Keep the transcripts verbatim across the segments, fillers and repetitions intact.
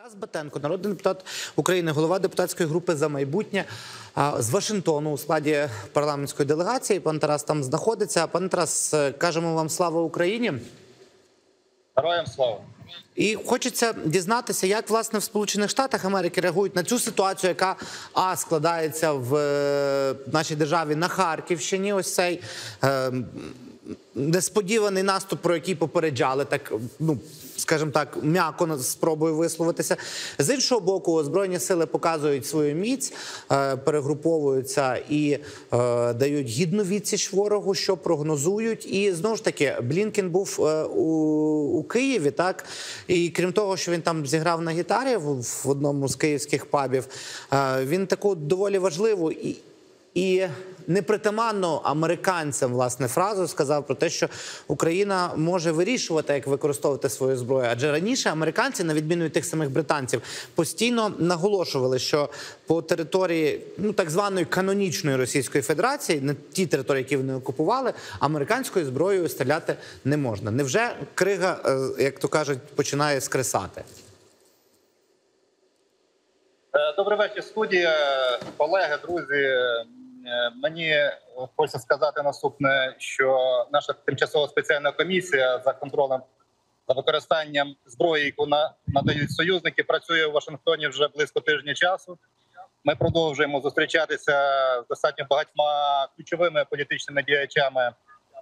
Тарас Батенко, народний депутат України, голова депутатської групи «За майбутнє» з Вашингтону у складі парламентської делегації. Пан Тарас там знаходиться. Пане Тарас, кажемо вам слава Україні. Героям слава. І хочеться дізнатися, як, власне, в Сполучених Штатах Америки реагують на цю ситуацію, яка, а, складається в нашій державі на Харківщині. Ось цей е, несподіваний наступ, про який попереджали, так, ну, скажімо так, м'яко спробую висловитися. З іншого боку, Збройні сили показують свою міць, е, перегруповуються і е, дають гідну відсіч ворогу, що прогнозують. І, знову ж таки, Блінкен був е, у, у Києві, так? І крім того, що він там зіграв на гітарі в, в одному з київських пабів, е, він таку доволі важливу і І непритаманну американцям, власне, фразу сказав про те, що Україна може вирішувати, як використовувати свою зброю. Адже раніше американці, на відміну від тих самих британців, постійно наголошували, що по території, ну, так званої канонічної Російської Федерації, на ті території, які вони окупували, американською зброєю стріляти не можна. Невже крига, як то кажуть, починає скресати? Добрий вечір, студія, колеги, друзі. Мені хочеться сказати наступне, що наша тимчасова спеціальна комісія за контролем за використанням зброї, яку надають союзники, працює у Вашингтоні вже близько тижня часу. Ми продовжуємо зустрічатися з достатньо багатьма ключовими політичними діячами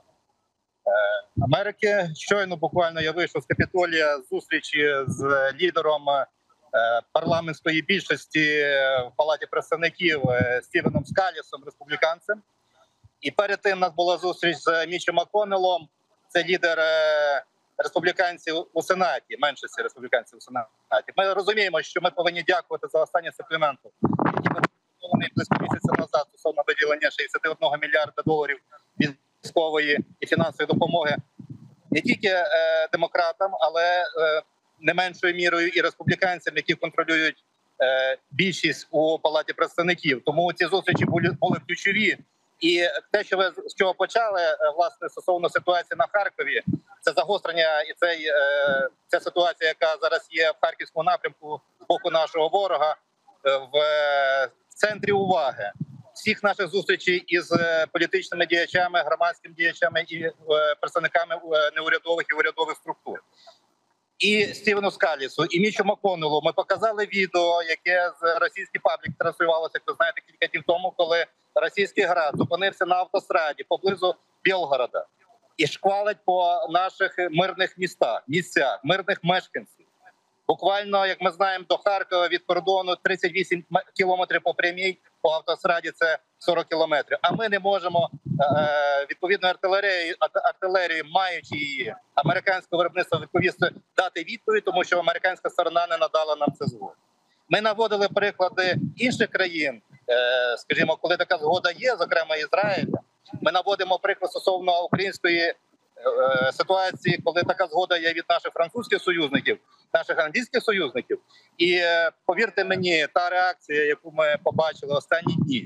Америки. Щойно буквально я вийшов з Капітолія з зустрічі з лідером парламентської більшості в Палаті представників Стівеном Скалісом, республіканцем. І перед тим у нас була зустріч з Мічем Макконнеллом, це лідер республіканців у Сенаті, меншості республіканців у Сенаті. Ми розуміємо, що ми повинні дякувати за останні суплементи, які були підготовлені близько місяця назад стосовно виділення шістдесят один мільярда доларів військової і фінансової допомоги не тільки е, демократам, але е, не меншою мірою і республіканцям, які контролюють е, більшість у Палаті представників. Тому ці зустрічі були, були ключові. І те, що ви з чого почали, власне, стосовно ситуації на Харкові, це загострення і цей, е, ця ситуація, яка зараз є в Харківському напрямку з боку нашого ворога, е, в, в центрі уваги всіх наших зустрічей із політичними діячами, громадськими діячами і е, представниками неурядових і урядових структур. І Стівену Скалісу, і Мічу Макконнеллу ми показали відео, яке з російський паблік транслювалося, як ви знаєте, кілька днів тому, коли російський град зупинився на автостраді поблизу Білгорода і шквалить по наших мирних містах, місцях, мирних мешканців. Буквально, як ми знаємо, до Харкова від кордону тридцять вісім кілометрів по прямій, по автостраді це сорок кілометрів. А ми не можемо, відповідно, артилерії, артилерії, маючи її, американського виробництва, відповісти, дати відповідь, тому що американська сторона не надала нам це згоду. Ми наводили приклади інших країн, скажімо, коли така згода є, зокрема Ізраїля. Ми наводимо приклад стосовно української ситуації, коли така згода є від наших французьких союзників, наших англійських союзників. І повірте мені, та реакція, яку ми побачили останні дні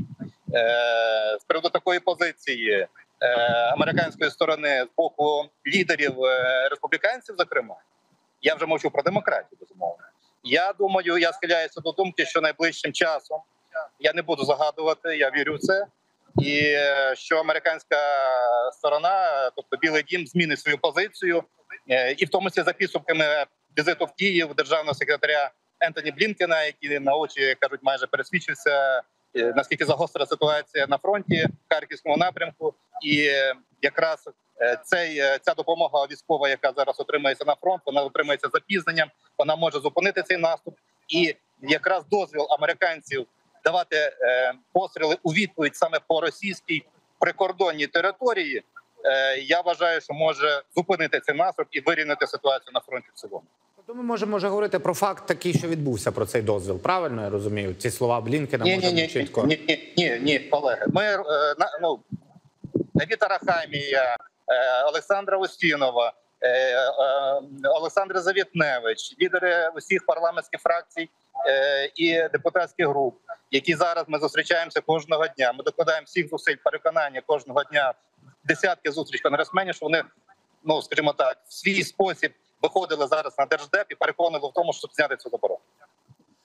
з приводу такої позиції американської сторони з боку лідерів республіканців, зокрема, я вже мовчу про демократію, безумовно. Я думаю, я схиляюся до думки, що найближчим часом, я не буду загадувати, я вірю в це, і що американська сторона, тобто Білий дім, змінить свою позицію, і в тому числі за підсумками візиту в Київ державного секретаря Ентоні Блінкена, який на очі, кажуть, майже пересвідчився, наскільки загостра ситуація на фронті, в Харківському напрямку. І якраз цей, ця допомога військова, яка зараз отримується на фронт, вона отримується запізненням, вона може зупинити цей наступ. І якраз дозвіл американців давати е, постріли у відповідь саме по російській прикордонній території, е, я вважаю, що може зупинити цей наступ і вирівняти ситуацію на фронті в цілому. Тобто ми можемо вже говорити про факт такий, що відбувся, про цей дозвіл. Правильно я розумію? Ці слова Блінкена ні, можемо ні, ні, чітко... Ні, ні, ні, ні, колеги. Ми, е, на, ну, Давід Арахамія, е, Олександра Устінова, е, е, Олександр Завітневич, лідери усіх парламентських фракцій е, і депутатських груп, які зараз ми зустрічаємося кожного дня. Ми докладаємо всіх зусиль переконання кожного дня, десятки зустріч конгресменів, що вони, ну, скажімо так, в свій спосіб виходили зараз на Держдеп і переконали в тому, щоб зняти цю заборону.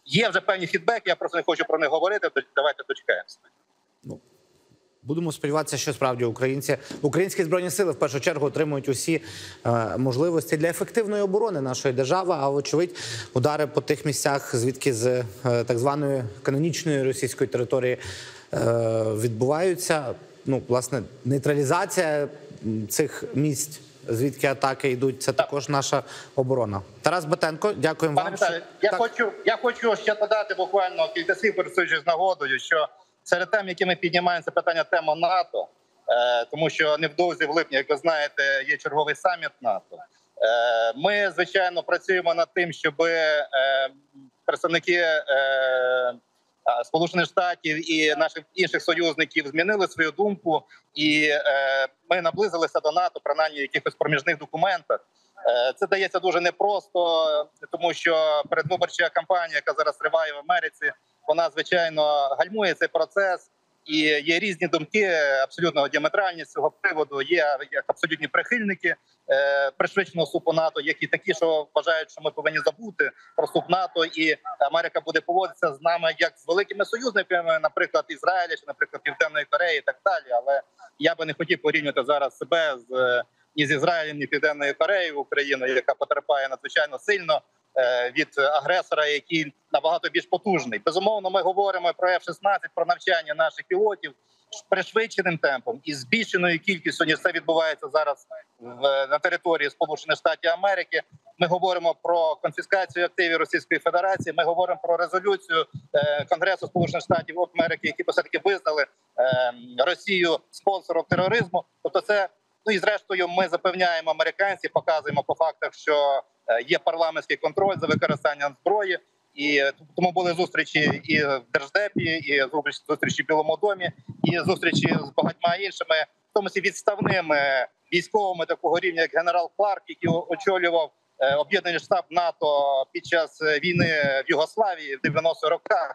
Є вже певні фідбеки, я просто не хочу про них говорити, то давайте дочекаємося. Ну, будемо сподіватися, що справді українці, українські збройні сили в першу чергу отримують усі е, можливості для ефективної оборони нашої держави. А вочевидь, удари по тих місцях, звідки з е, так званої канонічної російської території е, відбуваються. Ну, власне, нейтралізація цих місць, звідки атаки йдуть, це також наша оборона. Тарас Батенко, дякуємо Пане вам. Віталію, я так. хочу, я хочу ще додати буквально кілька слів, користуючись нагодою, що серед тем, які ми піднімаємо, це питання тема НАТО, е, тому що невдовзі в липні, як ви знаєте, є черговий саміт НАТО. Е, ми, звичайно, працюємо над тим, щоб е, представники е, Сполучених Штатів і наших інших союзників змінили свою думку, і е, ми наблизилися до НАТО, принаймні в якихось проміжних документах. Е, це дається дуже непросто, тому що передвиборча кампанія, яка зараз триває в Америці, вона, звичайно, гальмує цей процес. І є різні думки, абсолютно діаметральні з цього приводу. Є як абсолютні прихильники е, пришвидшеного вступу НАТО, як і такі, що вважають, що ми повинні забути про вступ НАТО, і Америка буде поводитися з нами як з великими союзниками, наприклад, Ізраїля чи, наприклад, Південної Кореї і так далі. Але я би не хотів порівнювати зараз себе з ні з Ізраїлем, ні Південною Кореєю, Україною, яка потерпає надзвичайно сильно від агресора, який набагато більш потужний. Безумовно, ми говоримо про еф шістнадцять, про навчання наших пілотів пришвидшеним темпом і збільшеною кількістю, ніж це відбувається зараз в, на території Сполучених Штатів Америки. Ми говоримо про конфіскацію активів Російської Федерації. Ми говоримо про резолюцію е, Конгресу Сполучених Штатів Америки, які все-таки визнали е, Росію спонсором тероризму. Тобто це, ну і зрештою, ми запевняємо американців, показуємо по фактах, що є парламентський контроль за використанням зброї, і тому були зустрічі і в Держдепі, і зустрічі в Білому домі, і зустрічі з багатьма іншими, в тому числі відставними військовими такого рівня, як генерал Кларк, який очолював об'єднаний штаб НАТО під час війни в Югославії в дев'яностих роках,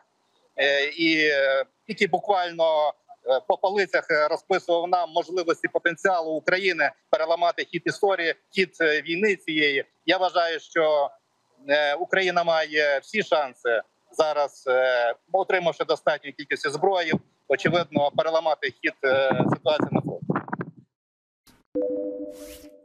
і який буквально по полицях розписував нам можливості потенціалу України переламати хід історії, хід війни цієї. Я вважаю, що Україна має всі шанси зараз, отримавши достатню кількість зброї, очевидно, переламати хід ситуації на фронті.